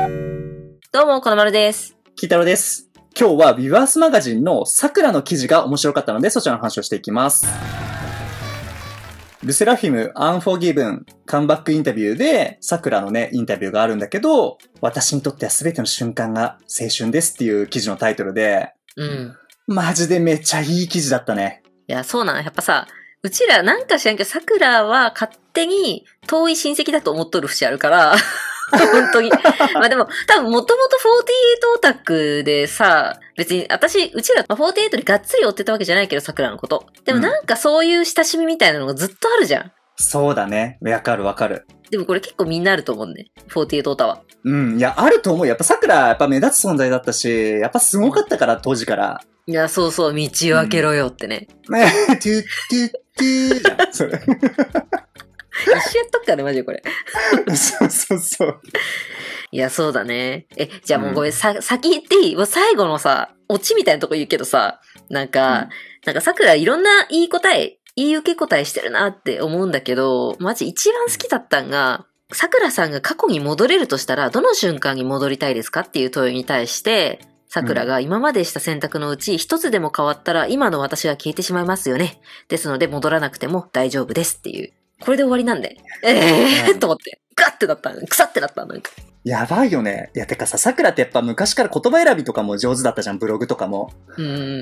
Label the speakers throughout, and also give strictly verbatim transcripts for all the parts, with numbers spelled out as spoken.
Speaker 1: どうも、このまるです。
Speaker 2: きいたろうです。今日はビバースマガジンのさくらの記事が面白かったので、そちらの話をしていきます。ルセラフィムアンフォーギブンカムバックインタビューで、さくらのね、インタビューがあるんだけど、私にとっては全ての瞬間が青春ですっていう記事のタイトルで、
Speaker 1: うん。
Speaker 2: マジでめっちゃいい記事だったね。
Speaker 1: いや、そうなん。やっぱさ、うちらなんか知らんけど、さくらは勝手に遠い親戚だと思っとる節あるから、本当に。まあでも、多分もともとフォーティーエイトオタクでさ、別に私、うちら、まあ、フォーティーエイトにがっつり追ってたわけじゃないけど、さくらのこと。でもなんかそういう親しみみたいなのがずっとあるじゃん。
Speaker 2: そうだね。わかるわかる。
Speaker 1: でもこれ結構みんなあると思うね。フォーティーエイトオタは。
Speaker 2: うん。いや、あると思う。やっぱさくら、やっぱ目立つ存在だったし、やっぱすごかったから、当時から。
Speaker 1: いや、そうそう、道を開けろよってね。
Speaker 2: ねえ、トゥットゥットゥーじゃん、それ。
Speaker 1: 一緒やっとくからね、マジでこれ。
Speaker 2: そうそうそう。
Speaker 1: いや、そうだね。え、じゃあもうごめん、うん、さ、先言っていい？もう最後のさ、オチみたいなとこ言うけどさ、なんか、うん、なんか桜いろんないい答え、いい受け答えしてるなって思うんだけど、マジ一番好きだったんが、桜さんが過去に戻れるとしたら、どの瞬間に戻りたいですかっていう問いに対して、桜が今までした選択のうち一つでも変わったら今の私は消えてしまいますよね。ですので戻らなくても大丈夫ですっていう。これで終わりなんで。えー、うん、と思って。ガッてなった。腐ってなった。なんか。
Speaker 2: やばいよね。いや、てかさ、桜ってやっぱ昔から言葉選びとかも上手だったじゃん、ブログとかも。
Speaker 1: うん。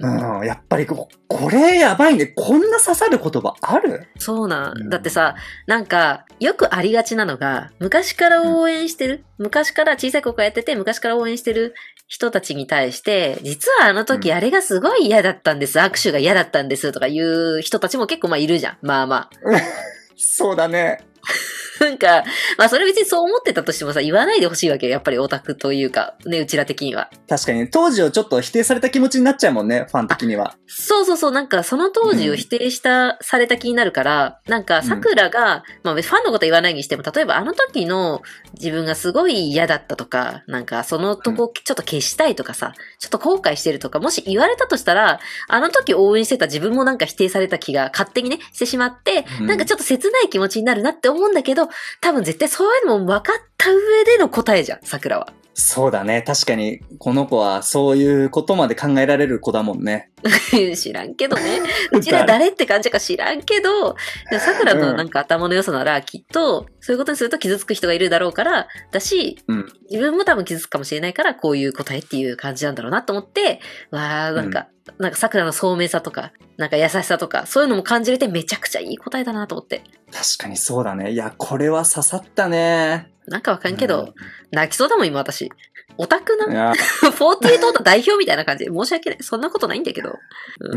Speaker 2: うん、やっぱりこ、これやばいね。こんな刺さる言葉ある？
Speaker 1: そうなん。うん、だってさ、なんか、よくありがちなのが、昔から応援してる、うん、昔から小さい子がやってて、昔から応援してる人たちに対して、実はあの時あれがすごい嫌だったんです。うん、握手が嫌だったんです。とかいう人たちも結構まあいるじゃん。まあまあ。
Speaker 2: そうだね。
Speaker 1: なんか、まあそれ別にそう思ってたとしてもさ、言わないでほしいわけよ。やっぱりオタクというか、ね、うちら的には。
Speaker 2: 確かに、当時をちょっと否定された気持ちになっちゃうもんね、ファン的には。
Speaker 1: そうそうそう、なんかその当時を否定した、うん、された気になるから、なんか桜が、うん、まあファンのこと言わないにしても、例えばあの時の自分がすごい嫌だったとか、なんかそのとこちょっと消したいとかさ、うん、ちょっと後悔してるとか、もし言われたとしたら、あの時応援してた自分もなんか否定された気が勝手にね、してしまって、うん、なんかちょっと切ない気持ちになるなって思うんだけど、多分絶対そういうのも分かった上での答えじゃん、桜は。
Speaker 2: そうだね。確かに、この子はそういうことまで考えられる子だもんね。
Speaker 1: 知らんけどね。うちら誰って感じか知らんけど、桜のなんか頭の良さなら、きっと、そういうことにすると傷つく人がいるだろうから、だし、うん、自分も多分傷つくかもしれないから、こういう答えっていう感じなんだろうなと思って、わー、なんか、うん、なんか桜の聡明さとか、なんか優しさとか、そういうのも感じれてめちゃくちゃいい答えだなと思って。
Speaker 2: 確かにそうだね。いや、これは刺さったね。
Speaker 1: なんかわかんけど、うん、泣きそうだもん、今私。オタクなフォーティーエイトオタ代表みたいな感じで申し訳ない。そんなことないんだけど。
Speaker 2: うん。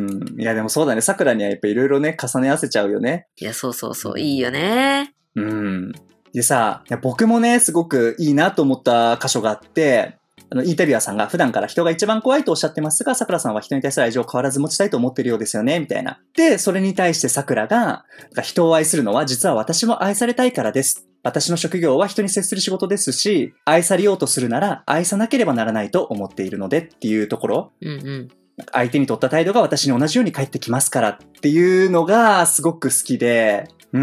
Speaker 2: うんいや、でもそうだね。桜にはやっぱいろいろね、重ね合わせちゃうよね。
Speaker 1: いや、そうそうそう。いいよね。
Speaker 2: うん。でさ、いや僕もね、すごくいいなと思った箇所があって、あの、インタビュアーさんが普段から人が一番怖いとおっしゃってますが、桜さんは人に対する愛情を変わらず持ちたいと思っているようですよね、みたいな。で、それに対して桜が、人を愛するのは実は私も愛されたいからです。私の職業は人に接する仕事ですし、愛されようとするなら愛さなければならないと思っているのでっていうところ。
Speaker 1: うんうん。
Speaker 2: 相手に取った態度が私に同じように返ってきますからっていうのがすごく好きで、うん。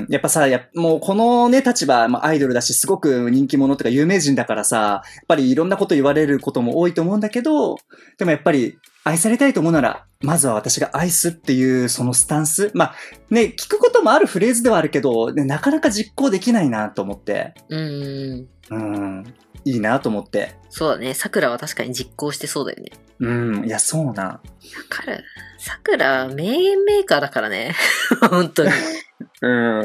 Speaker 2: やっぱさ、やもうこのね、立場、まあ、アイドルだし、すごく人気者とか有名人だからさ、やっぱりいろんなこと言われることも多いと思うんだけど、でもやっぱり愛されたいと思うなら、まずは私が愛すっていうそのスタンス。まあ、ね、聞くこともあるフレーズではあるけど、ね、なかなか実行できないなと思って。
Speaker 1: うーん。
Speaker 2: うん。いいなと思って。
Speaker 1: そうだね。桜は確かに実行してそうだよね。
Speaker 2: うん。いや、そうな。
Speaker 1: わかる。桜、名言メーカーだからね。本当に。
Speaker 2: うん。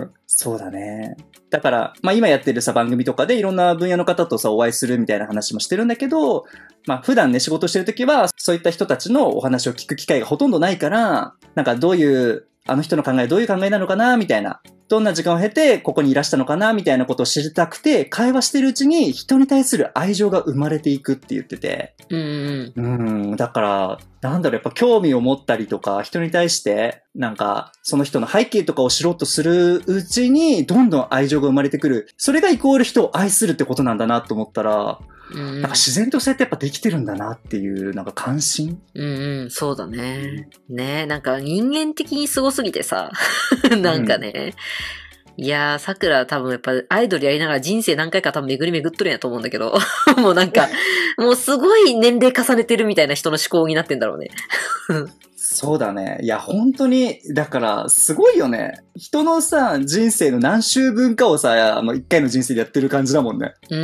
Speaker 2: そうだね。だから、まあ今やってるさ、番組とかでいろんな分野の方とさ、お会いするみたいな話もしてるんだけど、まあ普段ね、仕事してるときは、そういった人たちのお話を聞く機会がほとんどないから、なんかどういう、あの人の考えどういう考えなのかなみたいな。どんな時間を経てここにいらしたのかなみたいなことを知りたくて、会話してるうちに人に対する愛情が生まれていくって言ってて。
Speaker 1: うん、
Speaker 2: うん。だから、なんだろう、やっぱ興味を持ったりとか、人に対して、なんか、その人の背景とかを知ろうとするうちに、どんどん愛情が生まれてくる。それがイコール人を愛するってことなんだなと思ったら、うん、なんか自然とそうやってやっぱできてるんだなっていう、なんか関心
Speaker 1: うんうん、そうだね。ねなんか人間的にすごすぎてさ、なんかね、 いやー、桜多分やっぱアイドルやりながら人生何回か多分巡り巡っとるんやと思うんだけど、もうなんか、もうすごい年齢重ねてるみたいな人の思考になってんだろうね。
Speaker 2: そうだね。いや、本当に、だから、すごいよね。人のさ、人生の何周分かをさ、あの、一回の人生でやってる感じだもんね。
Speaker 1: うん。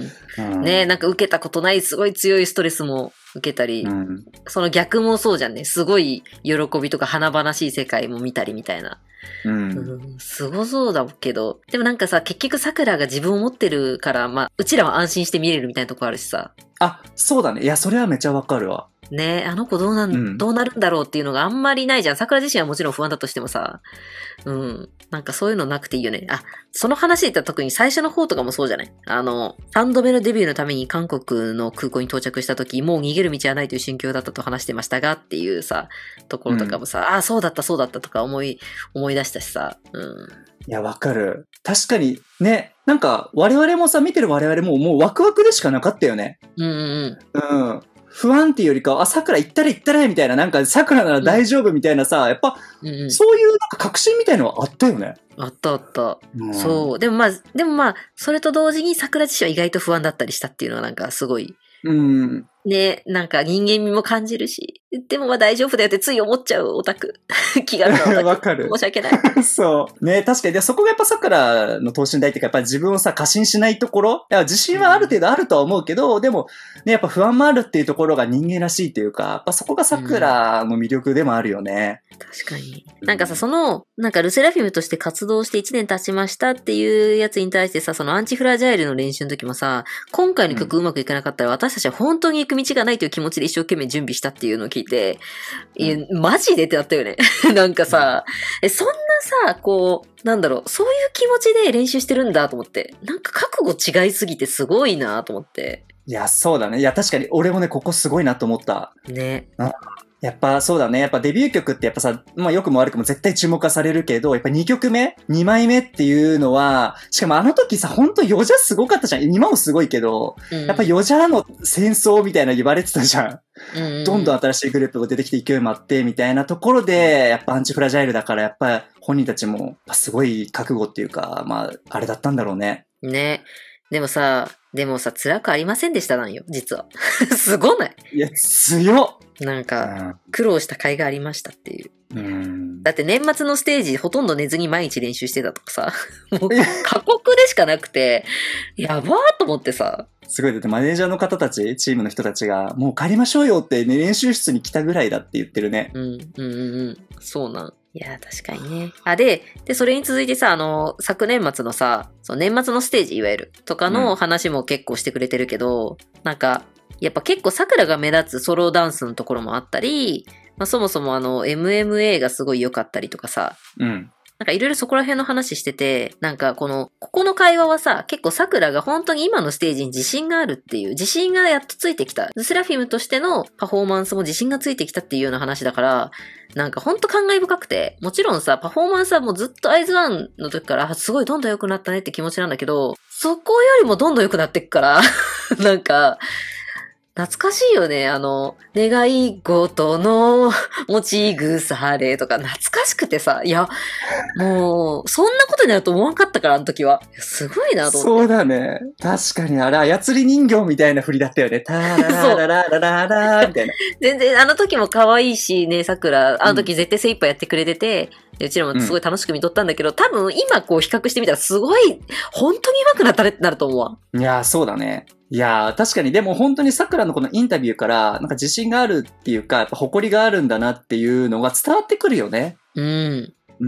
Speaker 2: うん、
Speaker 1: ねえ、なんか受けたことないすごい強いストレスも受けたり、うん、その逆もそうじゃんね。すごい喜びとか華々しい世界も見たりみたいな。うん、うん、すごそうだけど、でもなんかさ、結局桜が自分を持ってるから、まあ、うちらは安心して見れるみたいなとこあるしさ。
Speaker 2: あ、そうだね。いや、それはめちゃわかるわ。
Speaker 1: ねえ、あの子どうなん、うん、どうなるんだろうっていうのがあんまりないじゃん。桜自身はもちろん不安だとしてもさ。うん。なんかそういうのなくていいよね。あ、その話で言ったら特に最初の方とかもそうじゃない？あの、さんどめのデビューのために韓国の空港に到着した時、もう逃げる道はないという心境だったと話してましたがっていうさ、ところとかもさ、うん、ああ、そうだったそうだったとか思い、思い出したしさ。うん。
Speaker 2: いや、わかる。確かに、ね、なんか、我々もさ、見てる我々ももうワクワクでしかなかったよね。
Speaker 1: うんうんうん。
Speaker 2: うん。不安っていうよりか、あ、桜行ったら行ったらみたいな、なんか桜なら大丈夫みたいなさ、うん、やっぱ、うんうん、そういうなんか確信みたいのはあったよね。
Speaker 1: あったあった。うん、そう。でもまあ、でもまあ、それと同時に桜自身は意外と不安だったりしたっていうのはなんかすごい。
Speaker 2: うん。
Speaker 1: ね、なんか人間味も感じるし、でもまあ大丈夫だよってつい思っちゃうオタク。気軽なオタク。
Speaker 2: わかる。
Speaker 1: 申し訳ない。
Speaker 2: そう。ね、確かに。で、そこがやっぱ桜の等身大っていうか、やっぱり自分をさ、過信しないところ。いや、自信はある程度あるとは思うけど、うん、でも、ね、やっぱ不安もあるっていうところが人間らしいっていうか、やっぱそこが桜の魅力でもあるよね。
Speaker 1: うん、確かに。なんかさ、その、なんかルセラフィムとして活動していちねん経ちましたっていうやつに対してさ、そのアンチフラジャイルの練習の時もさ、今回の曲うまくいかなかったら、うん、私たちは本当に行く道がないという気持ちで一生懸命準備したっていうのを聞いて、うん、いや、マジでってなったよね。なんかさ、うん、え、そんなさ、こう、なんだろう、そういう気持ちで練習してるんだと思って、なんか覚悟違いすぎてすごいなと思って。
Speaker 2: いや、そうだね。いや、確かに俺もね、ここすごいなと思った。
Speaker 1: ね。
Speaker 2: うん、やっぱそうだね。やっぱデビュー曲ってやっぱさ、まあ良くも悪くも絶対注目はされるけど、やっぱにきょくめ ?に 枚目っていうのは、しかもあの時さ、ほんとヨジャすごかったじゃん。今もすごいけど、うん、やっぱヨジャの戦争みたいな言われてたじゃん。うんうん、どんどん新しいグループが出てきて勢いもあってみたいなところで、やっぱアンチフラジャイルだからやっぱ本人たちもすごい覚悟っていうか、まああれだったんだろうね。
Speaker 1: ね。でもさ、でもさ、辛くありませんでしたなんよ、実は。すごない？
Speaker 2: いや、強っ！
Speaker 1: なんか、苦労した甲斐がありましたっていう。
Speaker 2: うん、
Speaker 1: だって年末のステージほとんど寝ずに毎日練習してたとかさ、もう過酷でしかなくて、やばーと思ってさ。
Speaker 2: すごい、だってマネージャーの方たち、チームの人たちが、もう帰りましょうよって、ね、練習室に来たぐらいだって言ってるね。
Speaker 1: うん、うん、うん。そうなん。いや、確かにね。あ、で、で、それに続いてさ、あの、昨年末のさ、その年末のステージ、いわゆる、とかの話も結構してくれてるけど、うん、なんか、やっぱ結構桜が目立つソロダンスのところもあったり、まあ、そもそもあの、エムエムエー がすごい良かったりとかさ、
Speaker 2: うん。
Speaker 1: なんかいろいろそこら辺の話してて、なんかこの、ここの会話はさ、結構桜が本当に今のステージに自信があるっていう、自信がやっとついてきた。ルセラフィムとしてのパフォーマンスも自信がついてきたっていうような話だから、なんかほんと感慨深くて、もちろんさ、パフォーマンスはもうずっとアイズワンの時からすごいどんどん良くなったねって気持ちなんだけど、そこよりもどんどん良くなってくから、なんか、懐かしいよね。あの、願い事の持ち腐れとか懐かしくてさ。いや、もう、そんなことになると思わんかったから、あの時は。すごいなと思って。
Speaker 2: そうだね。確かにあれ、操り人形みたいな振りだったよね。タラララララララみたいな。
Speaker 1: 全然、あの時も可愛いしね、桜。あの時絶対精一杯やってくれてて、うん、うちらもすごい楽しく見とったんだけど、うん、多分今こう比較してみたらすごい、本当に上手くなったねってなると思うわ。
Speaker 2: いやー、そうだね。いやー、確かに、でも本当に桜のこのインタビューから、なんか自信があるっていうか、やっぱ誇りがあるんだなっていうのが伝わってくるよね。
Speaker 1: うん。
Speaker 2: うん。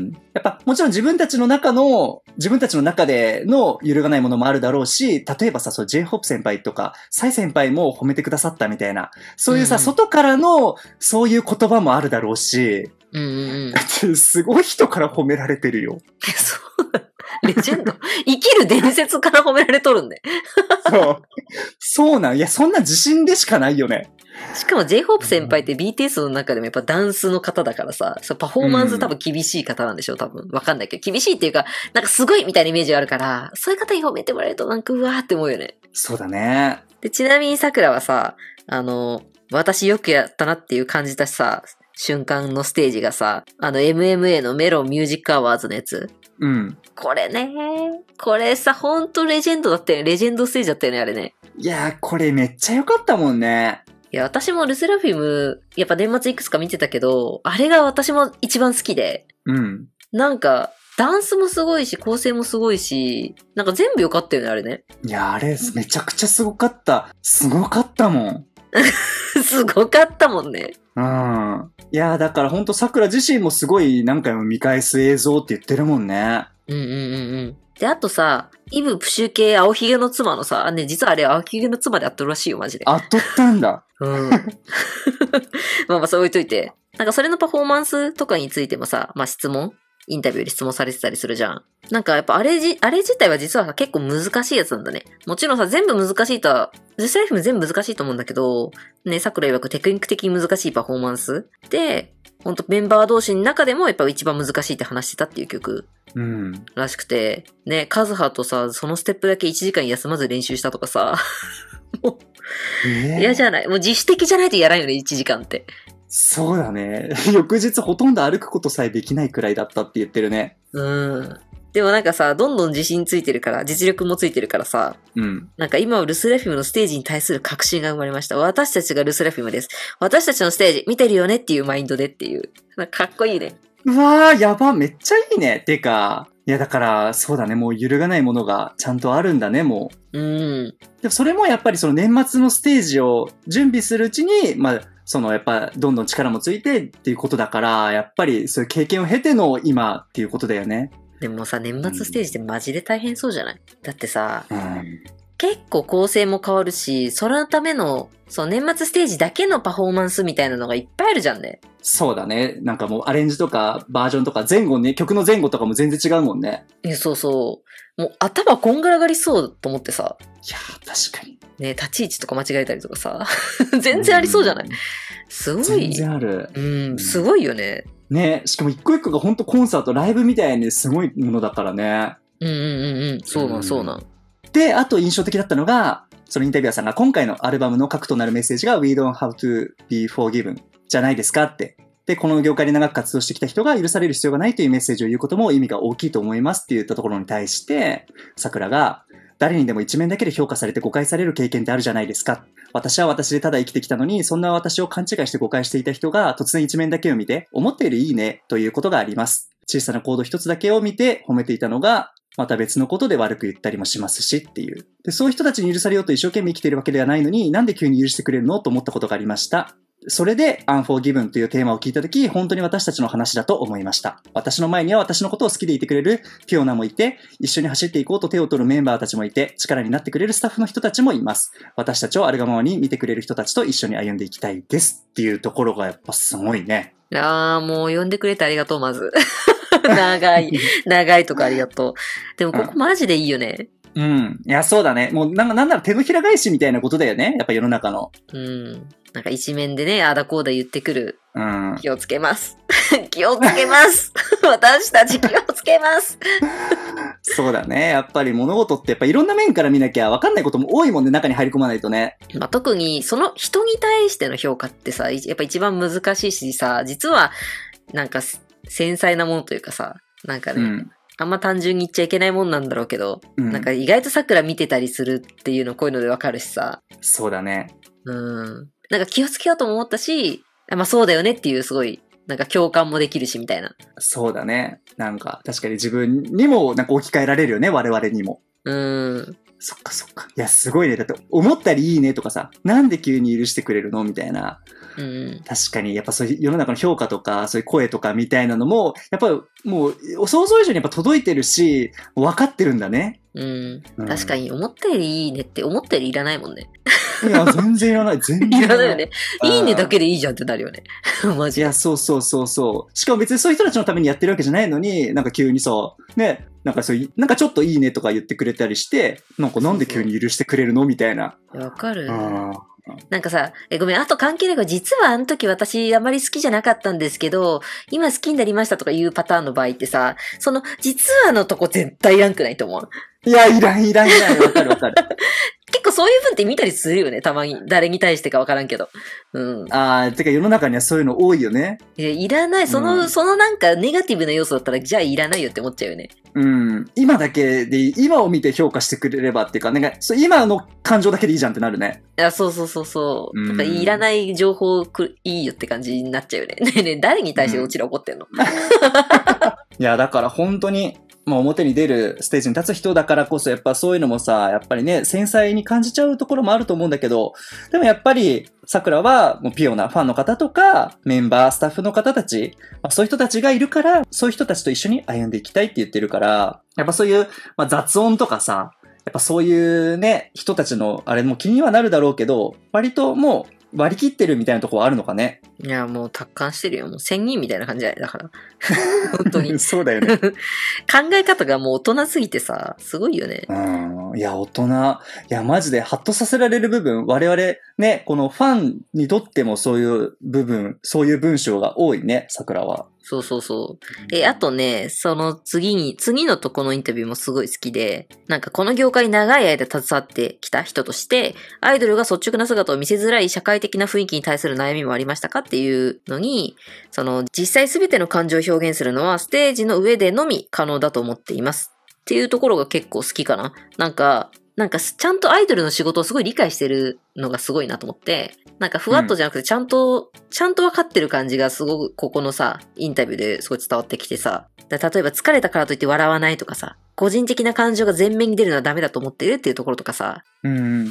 Speaker 2: やっぱ、もちろん自分たちの中の、自分たちの中での揺るがないものもあるだろうし、例えばさ、そう、J-ホップ 先輩とか、サイ先輩も褒めてくださったみたいな、そういうさ、うん、外からの、そういう言葉もあるだろうし、
Speaker 1: うんうんうん。
Speaker 2: だってすごい人から褒められてるよ。
Speaker 1: そう。レジェンド。生きる伝説から褒められとるんで。
Speaker 2: そう。そうなん。いや、そんな自信でしかないよね。
Speaker 1: しかも J-ホップ 先輩って ビーティーエス の中でもやっぱダンスの方だからさ、そうパフォーマンス多分厳しい方なんでしょう、多分。わかんないけど。厳しいっていうか、なんかすごいみたいなイメージがあるから、そういう方に褒めてもらえるとなんかうわーって思うよね。
Speaker 2: そうだね。
Speaker 1: で、ちなみに桜はさ、あの、私よくやったなっていう感じたしさ、瞬間のステージがさ、あの エムエムエー のメロンミュージックアワーズのやつ。
Speaker 2: うん。
Speaker 1: これね、これさ、ほんとレジェンドだったよね。レジェンドステージだったよね、あれね。
Speaker 2: いやー、これめっちゃ良かったもんね。
Speaker 1: いや、私もルセラフィム、やっぱ年末いくつか見てたけど、あれが私も一番好きで。
Speaker 2: うん。
Speaker 1: なんか、ダンスもすごいし、構成もすごいし、なんか全部良かったよね、あれね。
Speaker 2: いや、あれ、めちゃくちゃすごかった。すごかったもん。
Speaker 1: すごかったもんね。
Speaker 2: うん。いや、だからほんと桜自身もすごい何回も見返す映像って言ってるもんね。
Speaker 1: うんうんうんうん。で、あとさ、イブプシュ系青ひげの妻のさ、ね、実はあれ青ひげの妻であっとるらしいよ、マジで。
Speaker 2: あっとったんだ。
Speaker 1: うん。まあまあ、そう置いといて。なんかそれのパフォーマンスとかについてもさ、まあ質問インタビューで質問されてたりするじゃん。なんかやっぱあれじ、あれ自体は実は結構難しいやつなんだね。もちろんさ、全部難しいとは、ルセラフィム全部難しいと思うんだけど、ね、桜曰くテクニック的に難しいパフォーマンスで、ほんとメンバー同士の中でもやっぱ一番難しいって話してたっていう曲。
Speaker 2: うん。
Speaker 1: らしくて、ね、カズハとさ、そのステップだけいちじかん休まず練習したとかさ、もう、
Speaker 2: えー、
Speaker 1: 嫌じゃない。もう自主的じゃないとやらんよね、いちじかんって。
Speaker 2: そうだね。翌日ほとんど歩くことさえできないくらいだったって言ってるね。
Speaker 1: うん。でもなんかさ、どんどん自信ついてるから、実力もついてるからさ、
Speaker 2: うん。
Speaker 1: なんか今はルスラフィムのステージに対する確信が生まれました。私たちがルスラフィムです。私たちのステージ見てるよねっていうマインドでっていう。なんかかっこいいね。
Speaker 2: うわー、やば、めっちゃいいね。てか、いやだから、そうだね、もう揺るがないものがちゃんとあるんだね、も
Speaker 1: う。うん。
Speaker 2: でもそれもやっぱりその年末のステージを準備するうちに、まあ、そのやっぱどんどん力もついてっていうことだから、やっぱりそういう経験を経ての今っていうことだよね。
Speaker 1: でもさ、年末ステージってマジで大変そうじゃない？だってさ、
Speaker 2: うん、
Speaker 1: 結構構成も変わるし、そのための、そう、年末ステージだけのパフォーマンスみたいなのがいっぱいあるじゃんね。
Speaker 2: そうだね。なんかもうアレンジとかバージョンとか前後ね、曲の前後とかも全然違うもんね。
Speaker 1: いや、そうそう。もう頭こんがらがりそうと思ってさ。
Speaker 2: いやー、確かに。
Speaker 1: ね、立ち位置とか間違えたりとかさ。全然ありそうじゃない？すごい。
Speaker 2: 全然ある。
Speaker 1: うん、すごいよね。
Speaker 2: ね、しかも一個一個がほんとコンサート、ライブみたいにすごいものだからね。
Speaker 1: うんうんうんうん。そうなん、そうなん。
Speaker 2: で、あと印象的だったのが、そのインタビュアーさんが今回のアルバムの核となるメッセージが We don't have to be forgiven じゃないですかって。で、この業界で長く活動してきた人が許される必要がないというメッセージを言うことも意味が大きいと思いますって言ったところに対して、桜が、誰にでも一面だけで評価されて誤解される経験ってあるじゃないですか。私は私でただ生きてきたのに、そんな私を勘違いして誤解していた人が突然一面だけを見て、思っているいいねということがあります。小さなコード一つだけを見て褒めていたのが、また別のことで悪く言ったりもしますしっていう。で、そういう人たちに許されようと一生懸命生きているわけではないのに、なんで急に許してくれるのと思ったことがありました。それで Unforgiven というテーマを聞いたとき、本当に私たちの話だと思いました。私の前には私のことを好きでいてくれるピオナもいて、一緒に走っていこうと手を取るメンバーたちもいて、力になってくれるスタッフの人たちもいます。私たちをあるがままに見てくれる人たちと一緒に歩んでいきたいですっていうところがやっぱすごいね。
Speaker 1: あー、もう呼んでくれてありがとう、まず。長い、長いとかありがとう。でもここマジでいいよね。
Speaker 2: うん。いや、そうだね。もうなんか、なんなら手のひら返しみたいなことだよね。やっぱ世の中の。
Speaker 1: うん。なんか一面でね、あだこうだ言ってくる。
Speaker 2: うん。
Speaker 1: 気をつけます。気をつけます。私たち気をつけます。
Speaker 2: そうだね。やっぱり物事ってやっぱいろんな面から見なきゃ分かんないことも多いもんね。中に入り込まないとね。
Speaker 1: まあ、特にその人に対しての評価ってさ、やっぱ一番難しいしさ、実はなんか繊細なものというかさ、なんかね、うん、あんま単純に言っちゃいけないもんなんだろうけど、うん、なんか意外と桜見てたりするっていうのこういうのでわかるしさ。
Speaker 2: そうだね。
Speaker 1: うん。なんか気をつけようとも思ったし、まあそうだよねっていうすごい、なんか共感もできるしみたいな。
Speaker 2: そうだね。なんか確かに自分にもなんか置き換えられるよね。我々にも。
Speaker 1: うん。
Speaker 2: そっかそっか。いや、すごいね。だって思ったりいいねとかさ、なんで急に許してくれるのみたいな。
Speaker 1: うん、
Speaker 2: 確かに、やっぱそういう世の中の評価とか、そういう声とかみたいなのも、やっぱもう想像以上にやっぱ届いてるし、分かってるんだね。
Speaker 1: うん。うん、確かに、思ったよりいいねって思ったよりいらないもんね。
Speaker 2: いや、全然いらない。全然
Speaker 1: いらないよね。いいねだけでいいじゃんってなるよね。マジで。
Speaker 2: いや、そうそうそうそう。しかも別にそういう人たちのためにやってるわけじゃないのに、なんか急にさ、ね、なんかそういう、なんかちょっといいねとか言ってくれたりして、なんかなんで急に許してくれるのみたいな。
Speaker 1: わかる。なんかさ、え、ごめん、あと関係ないから実はあの時私あまり好きじゃなかったんですけど、今好きになりましたとかいうパターンの場合ってさ、その実はのとこ絶対いらんくないと思う。
Speaker 2: いや、いらんいらんいらん。わかるわかる。
Speaker 1: 結構そういう文って見たりするよね、たまに。誰に対してかわからんけど。うん。
Speaker 2: あー、てか世の中にはそういうの多いよね。
Speaker 1: いや、いらない。その、
Speaker 2: うん、
Speaker 1: そのなんかネガティブな要素だったら、じゃあいらないよって思っちゃうよね。
Speaker 2: うん。今だけでいい、今を見て評価してくれればっていうか、なんか、そう今の感情だけでいいじゃんってなるね。
Speaker 1: いや、そうそうそうそう。
Speaker 2: うん
Speaker 1: なんかいらない情報くいいよって感じになっちゃうよね。ねえねえ、誰に対してうちら怒ってんの、
Speaker 2: いや、だから本当に、まあ表に出るステージに立つ人だからこそ、やっぱそういうのもさ、やっぱりね、繊細に感じちゃうところもあると思うんだけど、でもやっぱり、桜はもうピオなファンの方とか、メンバー、スタッフの方たち、まあ、そういう人たちがいるから、そういう人たちと一緒に歩んでいきたいって言ってるから、やっぱそういう、まあ、雑音とかさ、やっぱそういうね、人たちのあれも気にはなるだろうけど、割ともう割り切ってるみたいなところはあるのかね。
Speaker 1: いや、もう達観してるよ。もう仙人みたいな感じだよ。だから。本当に。
Speaker 2: そうだよね。
Speaker 1: 考え方がもう大人すぎてさ、すごいよね。
Speaker 2: うん。いや、大人。いや、マジでハッとさせられる部分、我々ね、このファンにとってもそういう部分、そういう文章が多いね、桜は。
Speaker 1: そうそうそう。え、あとね、その次に、次のとこのインタビューもすごい好きで、なんかこの業界に長い間携わってきた人として、アイドルが率直な姿を見せづらい社会的な雰囲気に対する悩みもありましたかっていうのに、その実際すべての感情を表現するのはステージの上でのみ可能だと思っています。っていうところが結構好きかな。なんか、なんかちゃんとアイドルの仕事をすごい理解してるのがすごいなと思って、なんかふわっとじゃなくてちゃんと、うん、ちゃんと分かってる感じがすごくここのさ、インタビューですごい伝わってきてさ、例えば疲れたからといって笑わないとかさ、個人的な感情が前面に出るのはダメだと思っているっていうところとかさ、
Speaker 2: うん、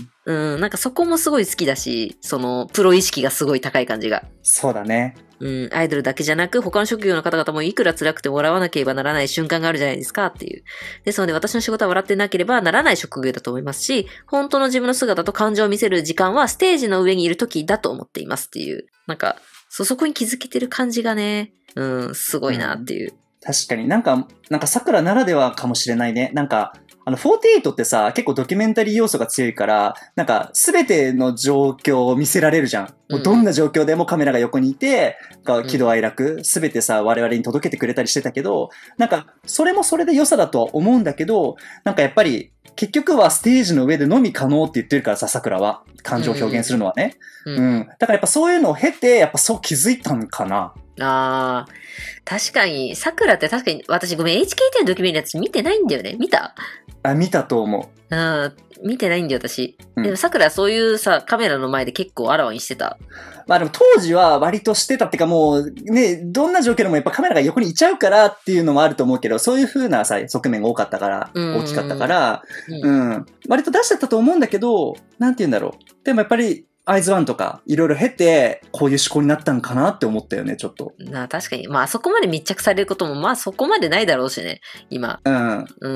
Speaker 1: うん、なんかそこもすごい好きだし、そのプロ意識がすごい高い感じが。
Speaker 2: そうだね。
Speaker 1: うん、アイドルだけじゃなく他の職業の方々もいくら辛くても笑わなければならない瞬間があるじゃないですかっていう。ですので私の仕事は笑ってなければならない職業だと思いますし、本当の自分の姿と感情を見せる時間はステージの上にいる時だと思っていますっていう。なんか、そ、そこに気づけてる感じがね、うん、すごいなっていう。うん、
Speaker 2: 確かになんか、なんか桜ならではかもしれないね。なんか、あの、フォーティーエイトってさ、結構ドキュメンタリー要素が強いから、なんか、すべての状況を見せられるじゃん。もうどんな状況でもカメラが横にいて、うん、喜怒哀楽、すべてさ、我々に届けてくれたりしてたけど、なんか、それもそれで良さだとは思うんだけど、なんかやっぱり、結局はステージの上でのみ可能って言ってるからさ、桜は。感情を表現するのはね。うん。うん、だからやっぱそういうのを経て、やっぱそう気づいたんかな。
Speaker 1: あー、確かに、桜って確かに、私ごめん、エイチケーティー のドキュメンタリーのやつ見てないんだよね。見た？
Speaker 2: あ、見たと思う。
Speaker 1: ああ、見てないんだよ、私。
Speaker 2: うん、
Speaker 1: でも、桜はそういうさ、カメラの前で結構あらわにしてた。
Speaker 2: まあでも当時は割としてたっていうかもうね、どんな状況でもやっぱカメラが横にいちゃうからっていうのもあると思うけど、そういう風なさ、側面が多かったから、大きかったから、うん、うん。割と出してたと思うんだけど、なんて言うんだろう。でもやっぱり、アイズワンとか、いろいろ経て、こういう思考になったんかなって思ったよね、ちょっと。
Speaker 1: な、確かに。まあ、あそこまで密着されることも、まあ、そこまでないだろうしね、今。
Speaker 2: うん。
Speaker 1: うん。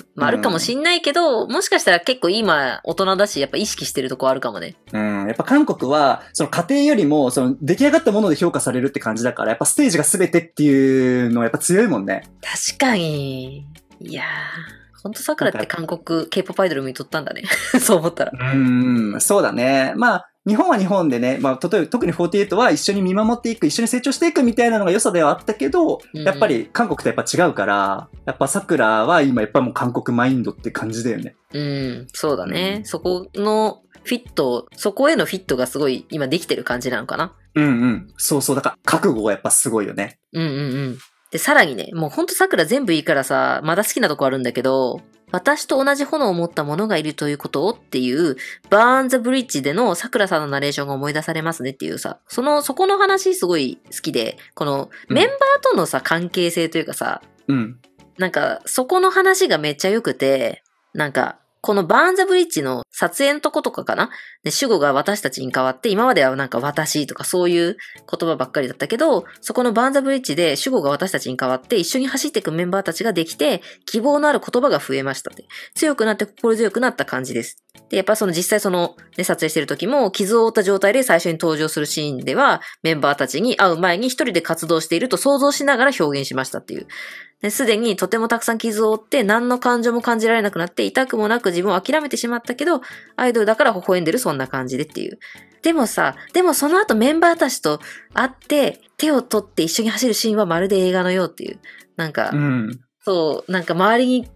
Speaker 1: まあ、あるかもしんないけど、うん、もしかしたら結構今、大人だし、やっぱ意識してるとこあるかもね。
Speaker 2: うん。やっぱ韓国は、その家庭よりも、その出来上がったもので評価されるって感じだから、やっぱステージが全てっていうのはやっぱ強いもんね。
Speaker 1: 確かに。いやー。ほんと桜って韓国 K-ポップ アイドル見とったんだね。そう思ったら。
Speaker 2: うーん、そうだね。まあ、日本は日本でね、まあ、例えば特にフォーティーエイトは一緒に見守っていく、一緒に成長していくみたいなのが良さではあったけど、うん、やっぱり韓国とやっぱ違うから、やっぱ桜は今やっぱもう韓国マインドって感じだよね。
Speaker 1: うん、そうだね。うん、そこのフィット、そこへのフィットがすごい今できてる感じなのかな。
Speaker 2: うんうん。そうそう。だから覚悟がやっぱすごいよね。
Speaker 1: うんうんうん。で、さらにね、もうほんと桜全部いいからさ、まだ好きなとこあるんだけど、私と同じ炎を持った者がいるということをっていう、バーン・ザ・ブリッジでの桜さんのナレーションが思い出されますねっていうさ、その、そこの話すごい好きで、このメンバーとのさ、関係性というかさ、
Speaker 2: うん。
Speaker 1: なんか、そこの話がめっちゃ良くて、なんか、このバーンザブリッジの撮影のとことかかな、で主語が私たちに変わって、今まではなんか私とかそういう言葉ばっかりだったけど、そこのバーンザブリッジで主語が私たちに変わって一緒に走っていくメンバーたちができて、希望のある言葉が増えましたって。強くなって心強くなった感じです。で、やっぱその実際その、ね、撮影してる時も傷を負った状態で最初に登場するシーンでは、メンバーたちに会う前に一人で活動していると想像しながら表現しましたっていう。すでにとてもたくさん傷を負って何の感情も感じられなくなって痛くもなく自分を諦めてしまったけど、アイドルだから微笑んでるそんな感じでっていう。でもさ、でもその後メンバーたちと会って手を取って一緒に走るシーンはまるで映画のようっていう。なんか、
Speaker 2: うん、
Speaker 1: そう、なんか周りに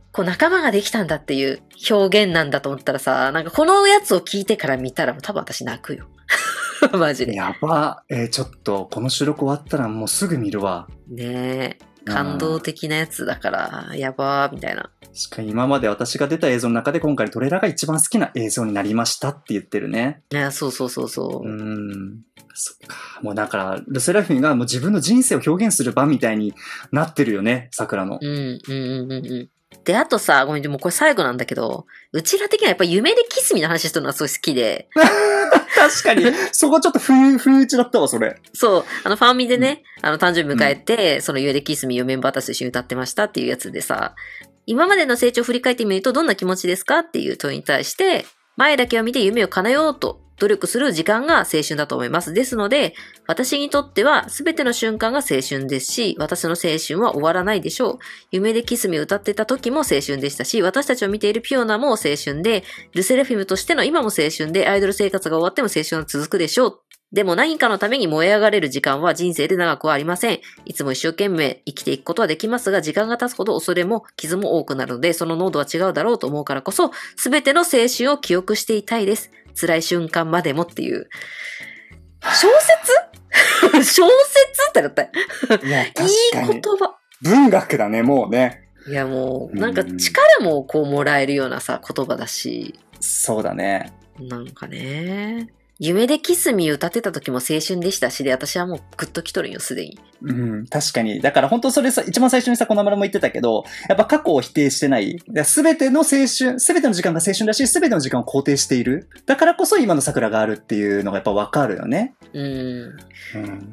Speaker 1: こう仲間ができたんだっていう表現なんだと思ったらさ、なんかこのやつを聞いてから見たらもう多分私泣くよ。マジで。
Speaker 2: やば。えー、ちょっと、この収録終わったらもうすぐ見るわ。
Speaker 1: ねえ。感動的なやつだから、やばー、みたいな。
Speaker 2: 確かに今まで私が出た映像の中で今回のトレーラーが一番好きな映像になりましたって言ってるね。
Speaker 1: いや、そうそうそうそう。
Speaker 2: うーん。そっか。もうだから、ルセラフィムがもう自分の人生を表現する場みたいになってるよね、桜の。
Speaker 1: うん、うん、うん、うん。で、あとさ、ごめん、でもこれ最後なんだけど、うちら的にはやっぱ夢でキスミの話してるのがすごい好きで。
Speaker 2: 確かに、そこちょっと不不打ちだったわ、それ。
Speaker 1: そう、あのファンミでね、うん、あの誕生日迎えて、うん、その夢でキスミをメンバーたちと一緒に歌ってましたっていうやつでさ、今までの成長を振り返ってみるとどんな気持ちですかっていう問いに対して、前だけを見て夢を叶えようと努力する時間が青春だと思います。ですので、私にとっては全ての瞬間が青春ですし、私の青春は終わらないでしょう。夢でキスミを歌ってた時も青春でしたし、私たちを見ているピオナも青春で、ルセラフィムとしての今も青春で、アイドル生活が終わっても青春は続くでしょう。でも何かのために燃え上がれる時間は人生で長くはありません。いつも一生懸命生きていくことはできますが、時間が経つほど恐れも傷も多くなるので、その濃度は違うだろうと思うからこそ、すべての青春を記憶していたいです。辛い瞬間までもっていう。小説小説ってなった。い
Speaker 2: や、確かに。いい
Speaker 1: 言葉。
Speaker 2: 文学だね、もうね。
Speaker 1: いや、もう、なんか力もこうもらえるようなさ、言葉だし。
Speaker 2: そうだね。
Speaker 1: なんかね。夢でキスミ歌ってた時も青春でしたしで、私はもうグッと来とるんよ、すでに。
Speaker 2: うん、確かに。だから本当それさ、一番最初にさ、この村も言ってたけど、やっぱ過去を否定してない。すべての青春、すべての時間が青春だし、すべての時間を肯定している。だからこそ今の桜があるっていうのがやっぱわかるよね。
Speaker 1: うん。うん、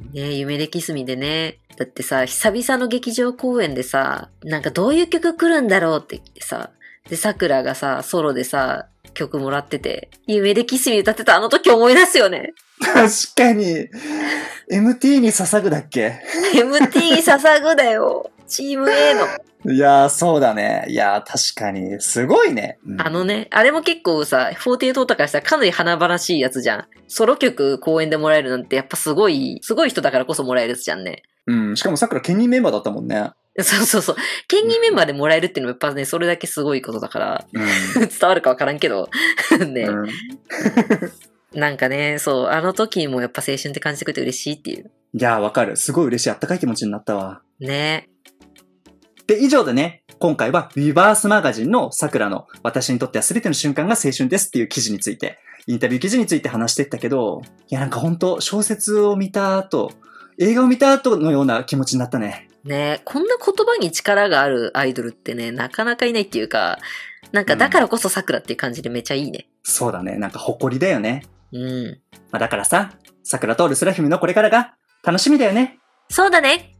Speaker 1: ね、夢でキスミでね。だってさ、久々の劇場公演でさ、なんかどういう曲来るんだろうって言ってさ、で、桜がさ、ソロでさ、曲もらってて、夢でキスミ歌ってたあの時思い出すよね。
Speaker 2: 確かに。エムティー に捧ぐだっけ
Speaker 1: エムティー に捧ぐだよ。チーム A の。
Speaker 2: いやー、そうだね。いやー、確かに。すごいね。
Speaker 1: うん、あのね、あれも結構さ、フォーティーエイトとかしたらかなり華々しいやつじゃん。ソロ曲公演でもらえるなんてやっぱすごい、すごい人だからこそもらえるやつじゃんね。
Speaker 2: うん、しかも桜兼任メンバーだったもんね。
Speaker 1: そうそうそう。兼任メンバーでもらえるっていうのもやっぱね、それだけすごいことだから、うん、伝わるかわからんけど、ね、うん。なんかね、そう、あの時もやっぱ青春って感じてくれて嬉しいっていう。
Speaker 2: いやー、わかる。すごい嬉しい。あったかい気持ちになったわ。
Speaker 1: ね。
Speaker 2: で、以上でね、今回はリバースマガジンの桜の私にとっては全ての瞬間が青春ですっていう記事について、インタビュー記事について話していったけど、いやなんかほんと小説を見た後、映画を見た後のような気持ちになったね。
Speaker 1: ね、こんな言葉に力があるアイドルってね、なかなかいないっていうか、なんかだからこそ桜っていう感じでめちゃいいね。
Speaker 2: うん、そうだね。なんか誇りだよね。
Speaker 1: うん。
Speaker 2: まあ、だからさ、桜とルセラフィムのこれからが楽しみだよね。
Speaker 1: そうだね。